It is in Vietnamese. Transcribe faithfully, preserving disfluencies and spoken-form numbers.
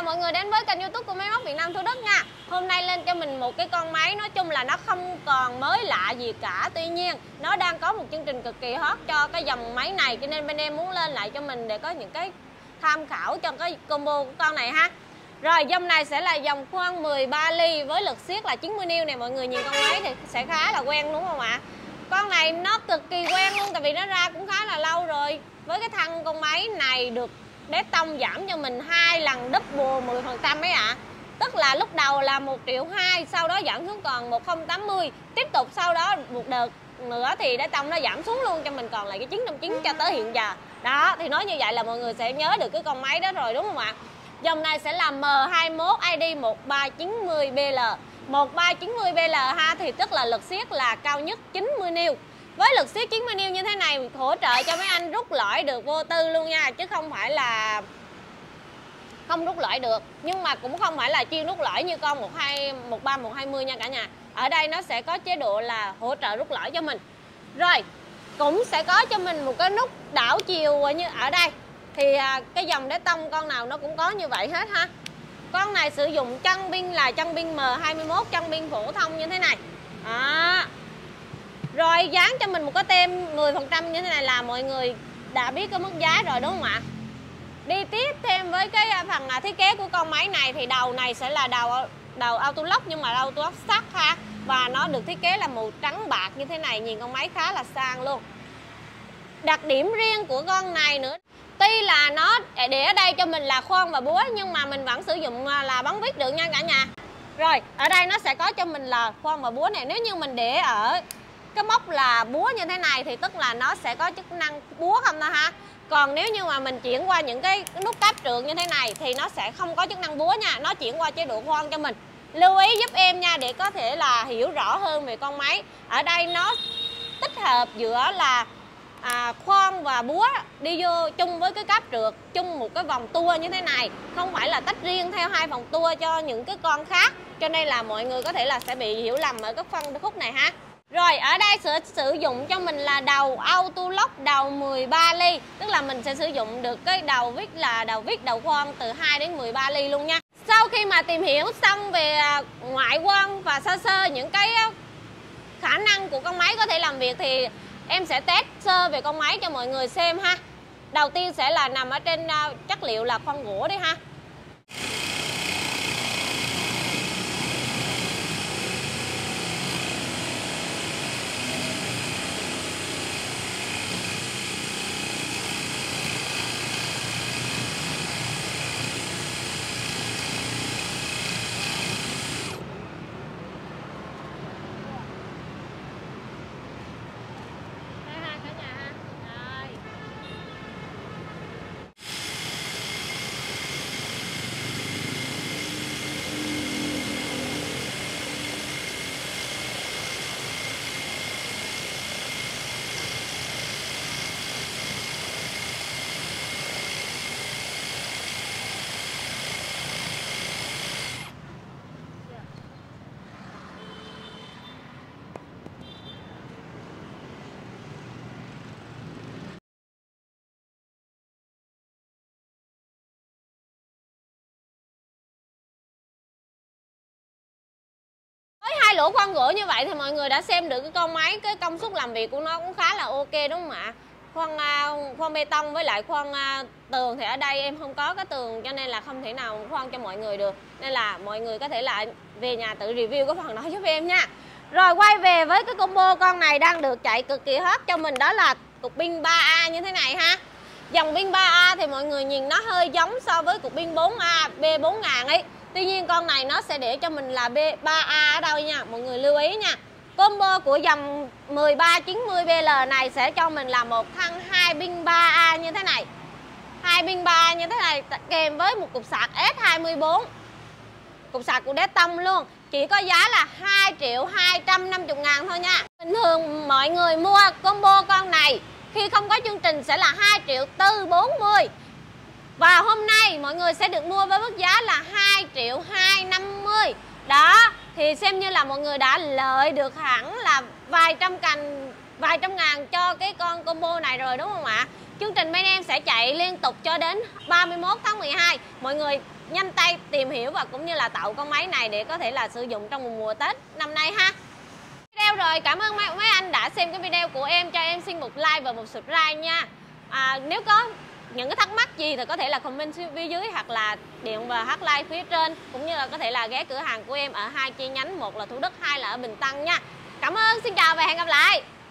chào mọi người đến với kênh YouTube của Máy Móc Việt Nam Thủ Đức nha. Hôm nay lên cho mình một cái con máy, nói chung là nó không còn mới lạ gì cả. Tuy nhiên nó đang có một chương trình cực kỳ hot cho cái dòng máy này, cho nên bên em muốn lên lại cho mình để có những cái tham khảo cho cái combo của con này ha. Rồi dòng này sẽ là dòng khoan mười ba ly với lực siết là chín mươi niu này. Mọi người nhìn con máy thì sẽ khá là quen đúng không ạ? Con này nó cực kỳ quen luôn, tại vì nó ra cũng khá là lâu rồi. Với cái thân con máy này được đế tông giảm cho mình hai lần double mười phần trăm ấy ạ. À. Tức là lúc đầu là một triệu hai, sau đó giảm xuống còn một nghìn tám mươi. Tiếp tục sau đó một đợt nữa thì đế tông nó giảm xuống luôn cho mình còn lại cái chín trăm chín mươi cho tới hiện giờ. Đó, thì nói như vậy là mọi người sẽ nhớ được cái con máy đó rồi đúng không ạ? Dòng này sẽ là M hai mốt I D một ba chín không B L. một ba chín không B L ha, thì tức là lực siết là cao nhất chín mươi niu. Với lực siết chín mươi niu như thế này hỗ trợ cho mấy anh rút lõi được vô tư luôn nha, chứ không phải là không rút lõi được, nhưng mà cũng không phải là chuyên rút lõi như con một hai một ba một hai mươi nha cả nhà. Ở đây nó sẽ có chế độ là hỗ trợ rút lõi cho mình. Rồi, cũng sẽ có cho mình một cái nút đảo chiều như ở đây. Thì cái dòng đế tông con nào nó cũng có như vậy hết ha. Con này sử dụng chân pin là chân pin M hai mốt, chân pin phổ thông như thế này. Đó. Rồi dán cho mình một cái tem mười phần trăm như thế này là mọi người đã biết cái mức giá rồi đúng không ạ? Đi tiếp thêm với cái phần thiết kế của con máy này thì đầu này sẽ là đầu đầu auto lock, nhưng mà auto lock sắt ha. Và nó được thiết kế là màu trắng bạc như thế này, nhìn con máy khá là sang luôn. Đặc điểm riêng của con này nữa, tuy là nó để ở đây cho mình là khoan và búa, nhưng mà mình vẫn sử dụng là bắn vít được nha cả nhà. Rồi, ở đây nó sẽ có cho mình là khoan và búa này. Nếu như mình để ở cái móc là búa như thế này thì tức là nó sẽ có chức năng búa không thôi ha. Còn nếu như mà mình chuyển qua những cái nút cáp trượt như thế này thì nó sẽ không có chức năng búa nha, nó chuyển qua chế độ khoan cho mình. Lưu ý giúp em nha, để có thể là hiểu rõ hơn về con máy. Ở đây nó tích hợp giữa là à, khoan và búa đi vô chung với cái cáp trượt, chung một cái vòng tua như thế này, không phải là tách riêng theo hai vòng tua cho những cái con khác, cho nên là mọi người có thể là sẽ bị hiểu lầm ở cái phân khúc này ha. Rồi ở đây sẽ sử dụng cho mình là đầu auto lock đầu mười ba ly, tức là mình sẽ sử dụng được cái đầu vít là đầu vít đầu khoan từ hai đến mười ba ly luôn nha. Sau khi mà tìm hiểu xong về ngoại quan và sơ sơ những cái khả năng của con máy có thể làm việc thì em sẽ test sơ về con máy cho mọi người xem ha. Đầu tiên sẽ là nằm ở trên chất liệu là khoan gỗ đi ha. Hai lỗ khoan gỗ như vậy thì mọi người đã xem được cái con máy, cái công suất làm việc của nó cũng khá là ok đúng không ạ? Khoan khoan bê tông với lại khoan tường thì ở đây em không có cái tường, cho nên là không thể nào khoan cho mọi người được, nên là mọi người có thể là về nhà tự review cái phần đó giúp em nha. Rồi quay về với cái combo con này đang được chạy cực kỳ hot cho mình, đó là cục pin ba A như thế này ha. Dòng pin ba A thì mọi người nhìn nó hơi giống so với cục pin bốn A B bốn nghìn ấy. Tuy nhiên con này nó sẽ để cho mình là B ba A ở đâu nha, mọi người lưu ý nha. Combo của dòng mười ba chín mươi B L này sẽ cho mình là một thân hai pin ba A như thế này. Hai pin ba A như thế này kèm với một cục sạc S hai mươi bốn. Cục sạc của đế tông luôn. Chỉ có giá là hai triệu hai trăm năm mươi ngàn thôi nha. Bình thường mọi người mua combo con này khi không có chương trình sẽ là hai triệu tư bốn mươi. Và hôm nay mọi người sẽ được mua với mức giá là hai triệu hai năm mươi. Đó, thì xem như là mọi người đã lợi được hẳn là vài trăm cành, vài trăm ngàn cho cái con combo này rồi đúng không ạ? Chương trình bên em sẽ chạy liên tục cho đến ba mươi mốt tháng mười hai. Mọi người nhanh tay tìm hiểu và cũng như là tạo con máy này để có thể là sử dụng trong mùa Tết năm nay ha. Video rồi, cảm ơn mấy, mấy anh đã xem cái video của em, cho em xin một like và một subscribe nha. À, nếu có những cái thắc mắc gì thì có thể là comment phía dưới hoặc là điện vào hotline phía trên, cũng như là có thể là ghé cửa hàng của em ở hai chi nhánh, một là Thủ Đức, hai là ở Bình Tân nha. Cảm ơn, xin chào và hẹn gặp lại.